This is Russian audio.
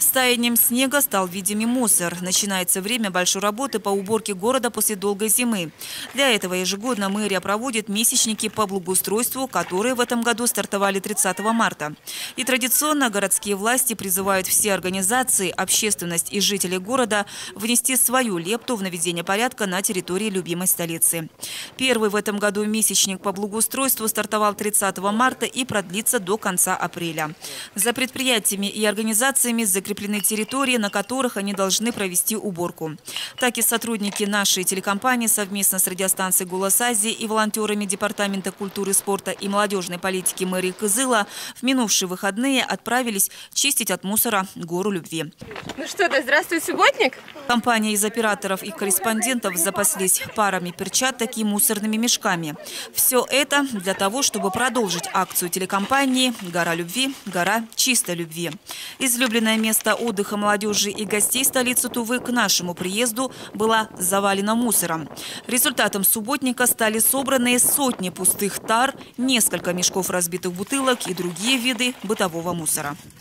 С таянием снега стал видимый мусор. Начинается время большой работы по уборке города после долгой зимы. Для этого ежегодно мэрия проводит месячники по благоустройству, которые в этом году стартовали 30 марта. И традиционно городские власти призывают все организации, общественность и жителей города внести свою лепту в наведение порядка на территории любимой столицы. Первый в этом году месячник по благоустройству стартовал 30 марта и продлится до конца апреля. За предприятиями и организациями закреплены территории, на которых они должны провести уборку. Так и сотрудники нашей телекомпании совместно с радиостанцией «Голос Азии» и волонтерами Департамента культуры, спорта и молодежной политики мэрии Кызыла в минувшие выходные отправились чистить от мусора гору любви. Ну что, да здравствуй, субботник! Компания из операторов и корреспондентов запаслись парами перчаток и мусорными мешками. Все это для того, чтобы продолжить акцию телекомпании «Гора любви, гора чистой любви». Излюбленное место отдыха молодежи и гостей столицы Тувы к нашему приезду было завалено мусором. Результатом субботника стали собранные сотни пустых тар, несколько мешков разбитых бутылок и другие виды бытового мусора.